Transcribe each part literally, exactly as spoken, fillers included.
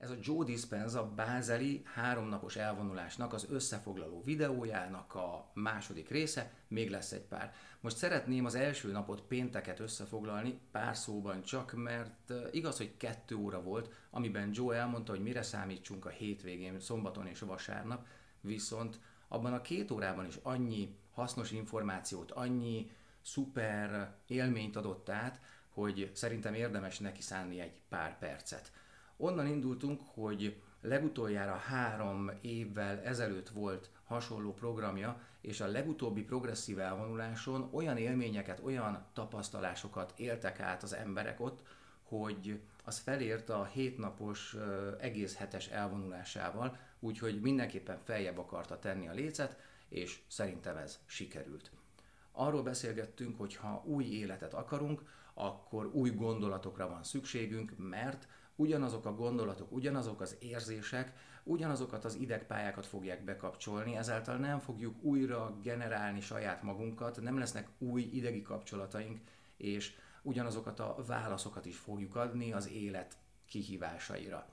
Ez a Joe Dispenza bázeli háromnapos elvonulásnak az összefoglaló videójának a második része, még lesz egy pár. Most szeretném az első napot, pénteket összefoglalni pár szóban csak, mert igaz, hogy kettő óra volt, amiben Joe elmondta, hogy mire számítsunk a hétvégén, szombaton és vasárnap, viszont abban a két órában is annyi hasznos információt, annyi szuper élményt adott át, hogy szerintem érdemes neki szánni egy pár percet. Onnan indultunk, hogy legutoljára három évvel ezelőtt volt hasonló programja, és a legutóbbi progresszív elvonuláson olyan élményeket, olyan tapasztalásokat éltek át az emberek ott, hogy az felért a hétnapos egész hetes elvonulásával, úgyhogy mindenképpen feljebb akarta tenni a lécet, és szerintem ez sikerült. Arról beszélgettünk, hogy ha új életet akarunk, akkor új gondolatokra van szükségünk, mert ugyanazok a gondolatok, ugyanazok az érzések, ugyanazokat az idegpályákat fogják bekapcsolni, ezáltal nem fogjuk újra generálni saját magunkat, nem lesznek új idegi kapcsolataink, és ugyanazokat a válaszokat is fogjuk adni az élet kihívásaira.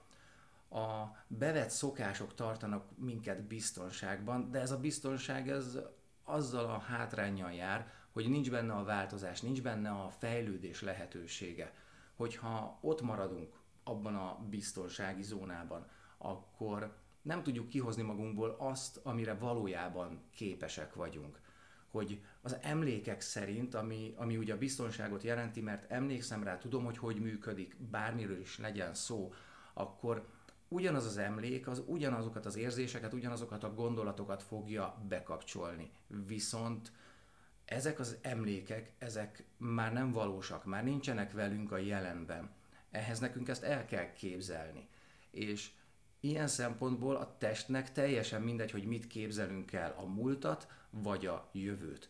A bevett szokások tartanak minket biztonságban, de ez a biztonság ez azzal a hátránnyal jár, hogy nincs benne a változás, nincs benne a fejlődés lehetősége. Hogyha ott maradunk abban a biztonsági zónában, akkor nem tudjuk kihozni magunkból azt, amire valójában képesek vagyunk. Hogy az emlékek szerint, ami, ami ugye a biztonságot jelenti, mert emlékszem rá, tudom, hogy hogy működik, bármiről is legyen szó, akkor ugyanaz az emlék, az ugyanazokat az érzéseket, ugyanazokat a gondolatokat fogja bekapcsolni. Viszont ezek az emlékek, ezek már nem valósak, már nincsenek velünk a jelenben. Ehhez nekünk ezt el kell képzelni. És ilyen szempontból a testnek teljesen mindegy, hogy mit képzelünk el, a múltat vagy a jövőt.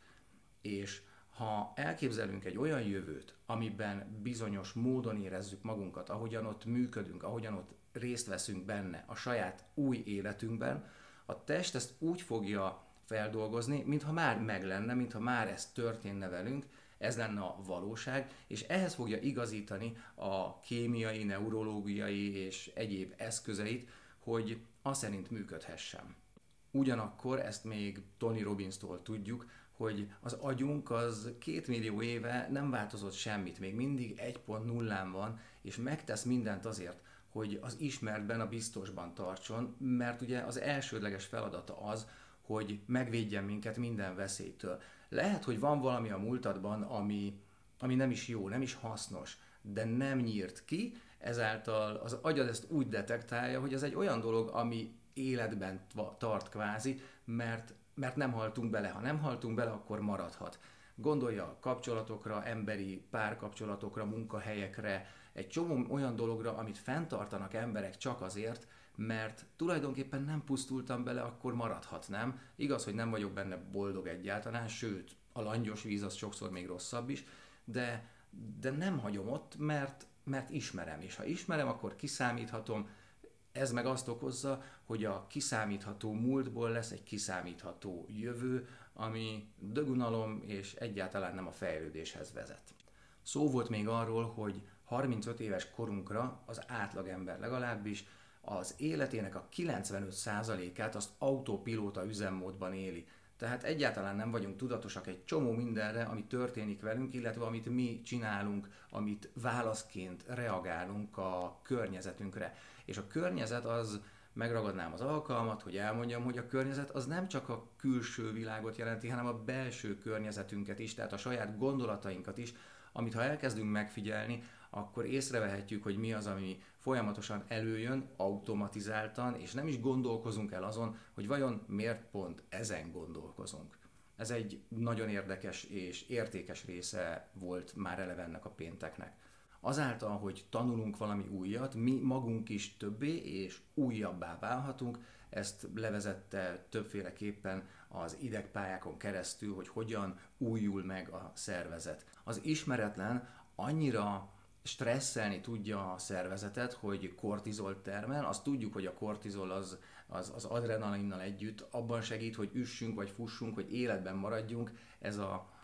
És ha elképzelünk egy olyan jövőt, amiben bizonyos módon érezzük magunkat, ahogyan ott működünk, ahogyan ott részt veszünk benne a saját új életünkben, a test ezt úgy fogja feldolgozni, mintha már meg lenne, mintha már ez történne velünk, ez lenne a valóság, és ehhez fogja igazítani a kémiai, neurológiai és egyéb eszközeit, hogy az szerint működhessen. Ugyanakkor ezt még Tony Robbins-tól tudjuk, hogy az agyunk az két millió éve nem változott semmit, még mindig egy pont nullán van, és megtesz mindent azért, hogy az ismertben, a biztosban tartson, mert ugye az elsődleges feladata az, hogy megvédjen minket minden veszélytől. Lehet, hogy van valami a múltadban, ami, ami nem is jó, nem is hasznos, de nem nyírt ki, ezáltal az agyad ezt úgy detektálja, hogy ez egy olyan dolog, ami életben tart kvázi, mert, mert nem haltunk bele. Ha nem haltunk bele, akkor maradhat. Gondolja a kapcsolatokra, emberi párkapcsolatokra, munkahelyekre, egy csomó olyan dologra, amit fenntartanak emberek csak azért, mert tulajdonképpen nem pusztultam bele, akkor maradhatnám. Igaz, hogy nem vagyok benne boldog egyáltalán, sőt, a langyos víz az sokszor még rosszabb is, de, de nem hagyom ott, mert, mert ismerem, és ha ismerem, akkor kiszámíthatom. Ez meg azt okozza, hogy a kiszámítható múltból lesz egy kiszámítható jövő, ami dögunalom és egyáltalán nem a fejlődéshez vezet. Szó volt még arról, hogy harmincöt éves korunkra az átlagember legalábbis az életének a kilencvenöt százalékát azt autopilóta üzemmódban éli. Tehát egyáltalán nem vagyunk tudatosak egy csomó mindenre, ami történik velünk, illetve amit mi csinálunk, amit válaszként reagálunk a környezetünkre. És a környezet az, megragadnám az alkalmat, hogy elmondjam, hogy a környezet az nem csak a külső világot jelenti, hanem a belső környezetünket is, tehát a saját gondolatainkat is, amit ha elkezdünk megfigyelni, akkor észrevehetjük, hogy mi az, ami folyamatosan előjön, automatizáltan, és nem is gondolkozunk el azon, hogy vajon miért pont ezen gondolkozunk. Ez egy nagyon érdekes és értékes része volt már eleve ennek a pénteknek. Azáltal, hogy tanulunk valami újat, mi magunk is többé és újabbá válhatunk, ezt levezette többféleképpen az idegpályákon keresztül, hogy hogyan újul meg a szervezet. Az ismeretlen annyira stresszelni tudja a szervezetet, hogy kortizolt termel. Azt tudjuk, hogy a kortizol az, az, az adrenalinnal együtt abban segít, hogy üssünk vagy fussunk, hogy életben maradjunk. Ez a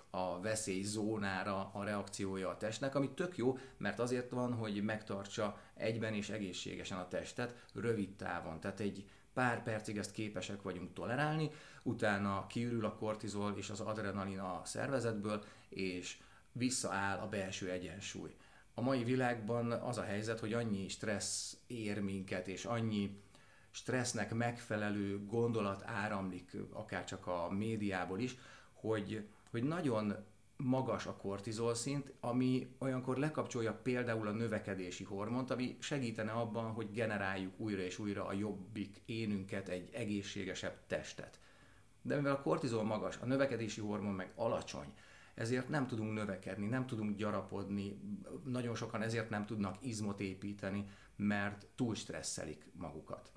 a veszélyzónára a reakciója a testnek, ami tök jó, mert azért van, hogy megtartsa egyben és egészségesen a testet rövid távon. Tehát egy pár percig ezt képesek vagyunk tolerálni, utána kiürül a kortizol és az adrenalin a szervezetből, és visszaáll a belső egyensúly. A mai világban az a helyzet, hogy annyi stressz ér minket, és annyi stressznek megfelelő gondolat áramlik, akár csak a médiából is, hogy, hogy nagyon magas a kortizol szint, ami olyankor lekapcsolja például a növekedési hormont, ami segítene abban, hogy generáljuk újra és újra a jobbik énünket, egy egészségesebb testet. De mivel a kortizol magas, a növekedési hormon meg alacsony, ezért nem tudunk növekedni, nem tudunk gyarapodni, nagyon sokan ezért nem tudnak izmot építeni, mert túl stresszelik magukat.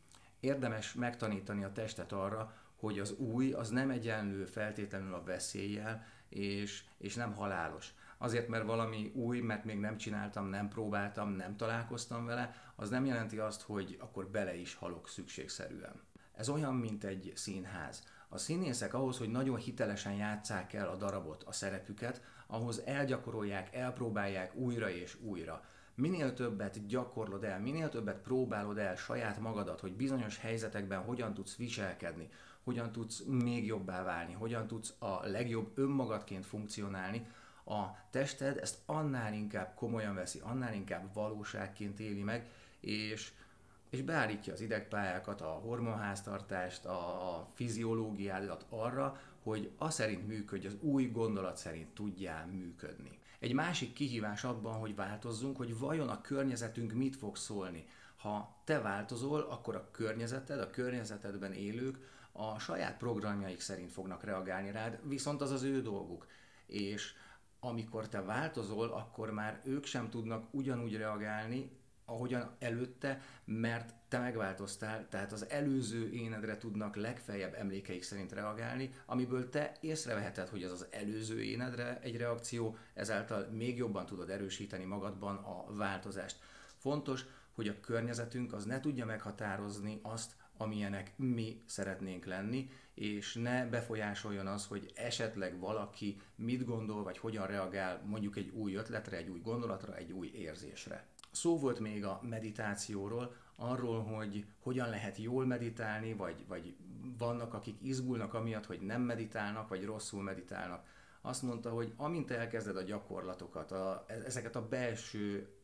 Érdemes megtanítani a testet arra, hogy az új az nem egyenlő feltétlenül a veszéllyel, és, és nem halálos. Azért, mert valami új, mert még nem csináltam, nem próbáltam, nem találkoztam vele, az nem jelenti azt, hogy akkor bele is halok szükségszerűen. Ez olyan, mint egy színház. A színészek ahhoz, hogy nagyon hitelesen játsszák el a darabot, a szerepüket, ahhoz elgyakorolják, elpróbálják újra és újra. Minél többet gyakorlod el, minél többet próbálod el saját magadat, hogy bizonyos helyzetekben hogyan tudsz viselkedni, hogyan tudsz még jobbá válni, hogyan tudsz a legjobb önmagadként funkcionálni, a tested ezt annál inkább komolyan veszi, annál inkább valóságként éli meg, és, és beállítja az idegpályákat, a hormonháztartást, a, a fiziológiádat arra, hogy az szerint működj, az új gondolat szerint tudjál működni. Egy másik kihívás abban, hogy változzunk, hogy vajon a környezetünk mit fog szólni. Ha te változol, akkor a környezeted, a környezetedben élők a saját programjaik szerint fognak reagálni rád, viszont az az ő dolguk. És amikor te változol, akkor már ők sem tudnak ugyanúgy reagálni, ahogyan előtte, mert te megváltoztál, tehát az előző énedre tudnak legfeljebb emlékeik szerint reagálni, amiből te észreveheted, hogy ez az előző énedre egy reakció, ezáltal még jobban tudod erősíteni magadban a változást. Fontos, hogy a környezetünk az ne tudja meghatározni azt, amilyenek mi szeretnénk lenni, és ne befolyásoljon az, hogy esetleg valaki mit gondol, vagy hogyan reagál mondjuk egy új ötletre, egy új gondolatra, egy új érzésre. Szó volt még a meditációról, arról, hogy hogyan lehet jól meditálni, vagy, vagy vannak, akik izgulnak amiatt, hogy nem meditálnak, vagy rosszul meditálnak. Azt mondta, hogy amint elkezded a gyakorlatokat, a, ezeket a belső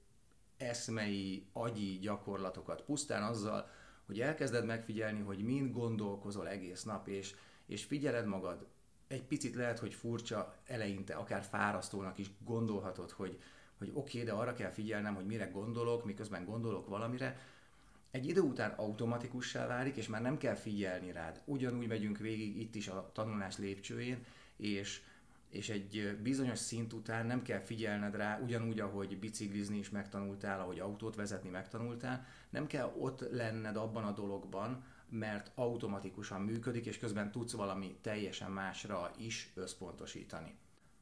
eszmei, agyi gyakorlatokat, pusztán azzal, hogy elkezded megfigyelni, hogy mind gondolkozol egész nap, és, és figyeled magad, egy picit lehet, hogy furcsa eleinte, akár fárasztónak is gondolhatod, hogy hogy oké, okay, de arra kell figyelnem, hogy mire gondolok, miközben gondolok valamire. Egy idő után automatikussá válik, és már nem kell figyelni rád. Ugyanúgy megyünk végig itt is a tanulás lépcsőjén, és, és egy bizonyos szint után nem kell figyelned rá, ugyanúgy, ahogy biciklizni is megtanultál, ahogy autót vezetni megtanultál, nem kell ott lenned abban a dologban, mert automatikusan működik, és közben tudsz valami teljesen másra is összpontosítani.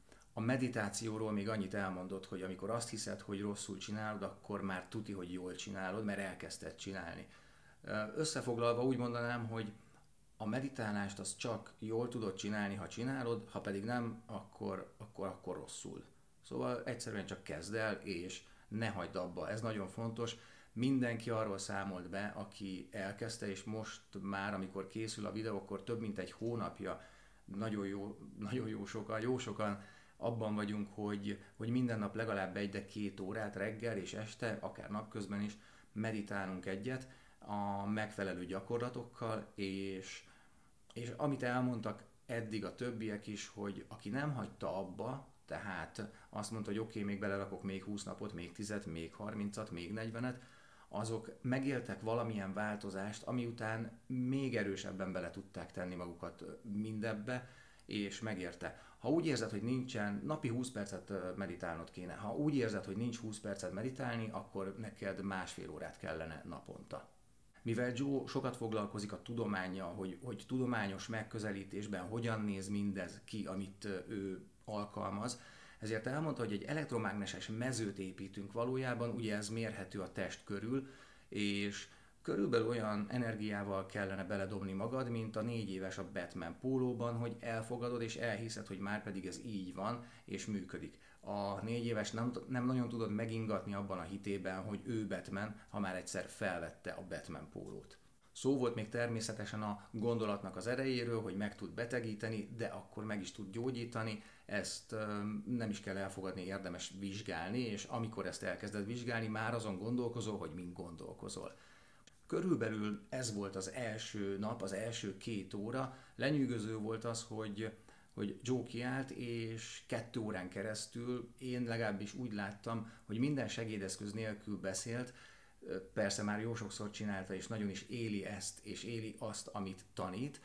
A meditációról még annyit elmondott, hogy amikor azt hiszed, hogy rosszul csinálod, akkor már tuti, hogy jól csinálod, mert elkezdted csinálni. Összefoglalva úgy mondanám, hogy a meditálást azt csak jól tudod csinálni, ha csinálod, ha pedig nem, akkor, akkor, akkor rosszul. Szóval egyszerűen csak kezd el, és ne hagyd abba. Ez nagyon fontos. Mindenki arról számolt be, aki elkezdte, és most már, amikor készül a videó, akkor több mint egy hónapja, nagyon jó, nagyon jó sokan, jó sokan abban vagyunk, hogy, hogy minden nap legalább egy, de két órát reggel és este, akár napközben is meditálunk egyet a megfelelő gyakorlatokkal, és, és amit elmondtak eddig a többiek is, hogy aki nem hagyta abba, tehát azt mondta, hogy oké, okay, még belerakok még húsz napot, még tízet, még harmincat, még negyvenet, azok megéltek valamilyen változást, ami után még erősebben bele tudták tenni magukat mindebbe, és megérte. Ha úgy érzed, hogy nincsen, napi húsz percet meditálnod kéne. Ha úgy érzed, hogy nincs húsz percet meditálni, akkor neked másfél órát kellene naponta. Mivel Joe sokat foglalkozik a tudománnyal, hogy, hogy tudományos megközelítésben hogyan néz mindez ki, amit ő alkalmaz, ezért elmondta, hogy egy elektromágneses mezőt építünk valójában, ugye ez mérhető a test körül, és Körülbelül olyan energiával kellene beledobni magad, mint a négy éves a Batman pólóban, hogy elfogadod és elhiszed, hogy már pedig ez így van és működik. A négy éves nem, nem nagyon tudod megingatni abban a hitében, hogy ő Batman, ha már egyszer felvette a Batman pólót. Szó volt még természetesen a gondolatnak az erejéről, hogy meg tud betegíteni, de akkor meg is tud gyógyítani, ezt nem is kell elfogadni, érdemes vizsgálni, és amikor ezt elkezded vizsgálni, már azon gondolkozol, hogy mind gondolkozol. Körülbelül ez volt az első nap, az első két óra. Lenyűgöző volt az, hogy, hogy Joe kiállt, és kettő órán keresztül én legalábbis úgy láttam, hogy minden segédeszköz nélkül beszélt. Persze már jó sokszor csinálta, és nagyon is éli ezt, és éli azt, amit tanít,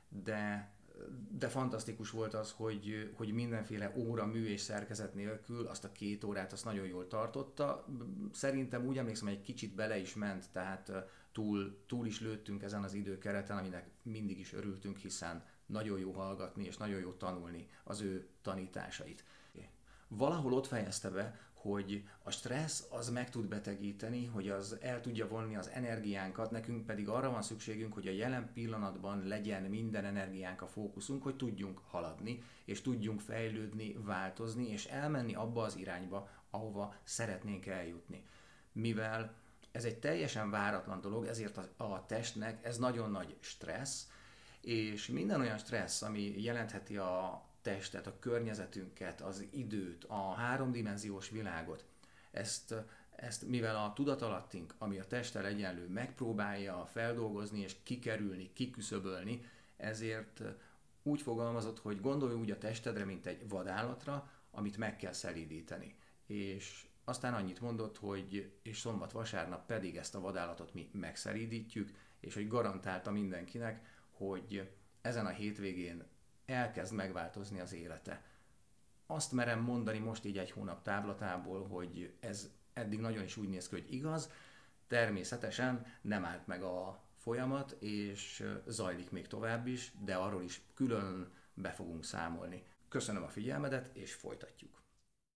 de, de fantasztikus volt az, hogy, hogy mindenféle óra, mű és szerkezet nélkül azt a két órát azt nagyon jól tartotta. Szerintem úgy emlékszem, hogy egy kicsit bele is ment, tehát túl, túl is lőttünk ezen az időkereten, aminek mindig is örültünk, hiszen nagyon jó hallgatni, és nagyon jó tanulni az ő tanításait. Valahol ott fejezte be, hogy a stressz az meg tud betegíteni, hogy az el tudja vonni az energiánkat, nekünk pedig arra van szükségünk, hogy a jelen pillanatban legyen minden energiánk, a fókuszunk, hogy tudjunk haladni, és tudjunk fejlődni, változni, és elmenni abba az irányba, ahova szeretnénk eljutni. Mivel ez egy teljesen váratlan dolog, ezért a, a testnek ez nagyon nagy stressz, és minden olyan stressz, ami jelentheti a testet, a környezetünket, az időt, a háromdimenziós világot, ezt, ezt mivel a tudatalattink, ami a testtel egyenlő, megpróbálja feldolgozni és kikerülni, kiküszöbölni, ezért úgy fogalmazott, hogy gondolj úgy a testedre, mint egy vadállatra, amit meg kell szelídíteni. És aztán annyit mondott, hogy és szombat-vasárnap pedig ezt a vadállatot mi megszerídítjük, és hogy garantálta mindenkinek, hogy ezen a hétvégén elkezd megváltozni az élete. Azt merem mondani most így egy hónap távlatából, hogy ez eddig nagyon is úgy néz ki, hogy igaz, természetesen nem állt meg a folyamat, és zajlik még tovább is, de arról is külön be fogunk számolni. Köszönöm a figyelmedet, és folytatjuk.